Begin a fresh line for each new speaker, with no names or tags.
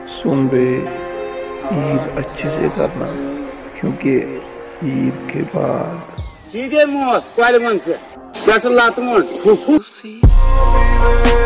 सुन रहे ईद अच्छे से करना, क्योंकि ईद के बाद
सीधे मुंह से लात मुंह